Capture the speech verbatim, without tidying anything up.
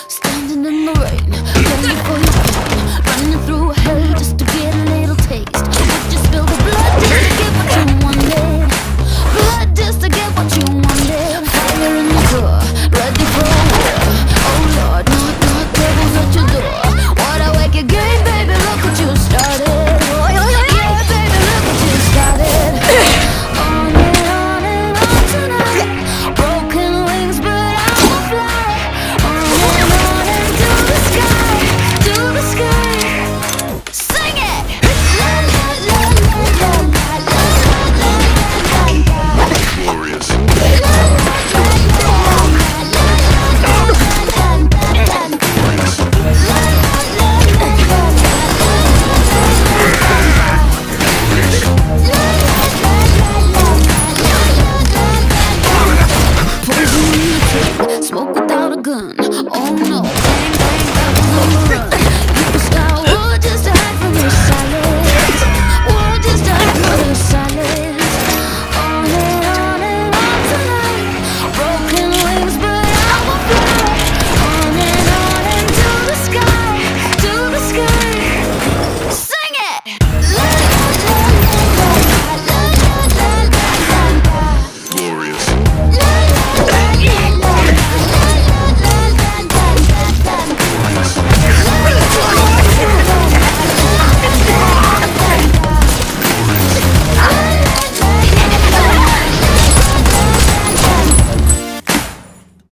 Standing in the rain, ready for your pain, running through hell just to get a little taste. Would you spill the blood just to get what you wanted? Blood just to get what you wanted. Fire in the door, ready for war. Oh Lord, knock, knock, devil's at your door. What a wicked game, baby, look what you started. Yeah, baby, look what you started. On and on and on tonight. Broken wings, but I will fly. On and on into the sky, to the sky. Sing it! La la la la la la la la la la. Glorious. Smoke without a gun, oh no.